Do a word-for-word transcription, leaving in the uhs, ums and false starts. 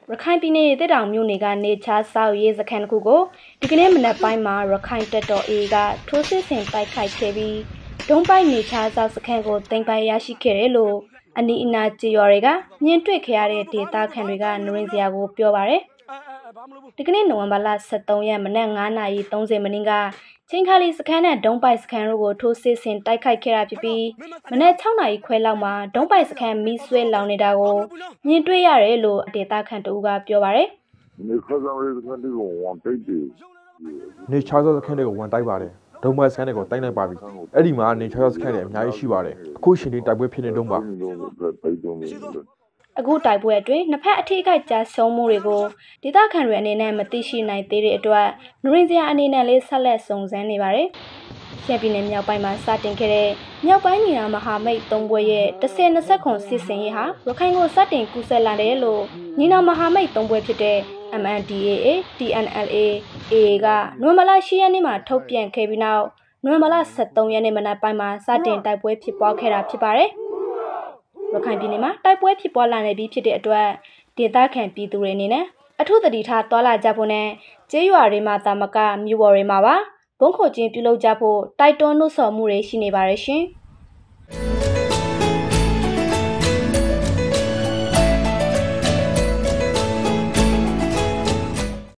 ရခိုင်ပြည်နယ်တဲ့တောင်မြို့နယ်ကနေချားဆောက်ရေးစခန်းတစ်ခုကိုဒီကနေ့မနက်ပိုင်းမှာရခိုင်တပ်တော် A ကထိုးစစ်ဆင်တိုက်ခိုက်ခဲ့ပြီးဒုံးပိုက်နေချားဆောက်စခန်းကိုတင်ပိုင်ရရှိခဲ့တယ်လို့အနီးအနားကြေးရွာတွေကမြင်တွေ့ခဲ့ရတဲ့ဒေသခံတွေကနရင်းစရာကိုပြောပါတယ်ဒီကနေ့နိုဝင်ဘာလsevenရက်မနက်nineနာရီthirtyမိနစ်ကချင်းခါလီစခန်းနဲ့ဒုံးပိုက်စခန်းတို့ကိုထိုးစစ်ဆင်တိုက်ခိုက်ခဲ့တာဖြစ်ပြီးမနက်sixနာရီခွဲလောက်မှာဒုံးပိုက်စခန်းမီးဆွဲလောင်နေတာကိုမြင်တွေ့ရတယ်လို့ဒေသခံတို့ကပြောပါတယ်နေခါဆောင်ရေးစခန်းတွေကိုဝန်တိုက်တယ်နေချားစောစခန်းတွေကိုဝန်တိုက်ပါတယ်ဒုံးပိုက်စခန်းတွေကိုတိုက်လိုက်ပါပြီအဲ့ဒီမှာနေချားစောစခန်းတွေအများကြီးရှိပါတယ်အခုရှင်ဒီတိုက်ပွဲဖြစ်နေတုန်းပါအခုတိုက်ပွဲအတွင်းနှစ်ဖက်အထိအခိုက်ကြားဆုံးမှုတွေကိုဒေသခံတွေအနေနဲ့မသိရှိနိုင်သေးတဲ့အတွက်နရင်းစရာအနေနဲ့လေးဆက်လက်စုံစမ်းနေပါတယ်။ရှမ်းပြည်နယ်မြောက်ပိုင်းမှာစတင်ခဲ့တဲ့မြောက်ပိုင်းညီနောင်မဟာမိတ်သုံးဘွဲ့ရဲ့ten twentyစစ်စင်ရေးဟာရခိုင်ကိုစတင်ကူးစက်လာတယ်လို့ညီနောင်မဟာမိတ်သုံးဘွဲ့ဖြစ်တဲ့ M N D A A, T N L A, A A ကနိုဝင်ဘာလeightရက်နေ့မှာထုတ်ပြန်ခဲ့ပြီးနောက်နိုဝင်ဘာလsevenရက်နေ့မနက်ပိုင်းမှာစတင်တိုက်ပွဲဖြစ်ပွားခဲ့တာဖြစ်ပါတယ်။ရခိုင်ပြည်နယ်မှာတိုက်ပွဲဖြစ်ပွားလာနေပြီးဖြစ်တဲ့အတွက်ဒေသခံပြည်သူတွေအနေနဲ့အထူးသတိထားတွာလာကြဖို့နဲ့ကျေးရွာတွေမှာတာမကမြို့ပေါ်တွေမှာပါဘုံခိုကျင်းပြုလုပ်ကြဖို့တိုက်တွန်းနှိုးဆော်မှုတွေရှိနေပါတယ်ရှင်။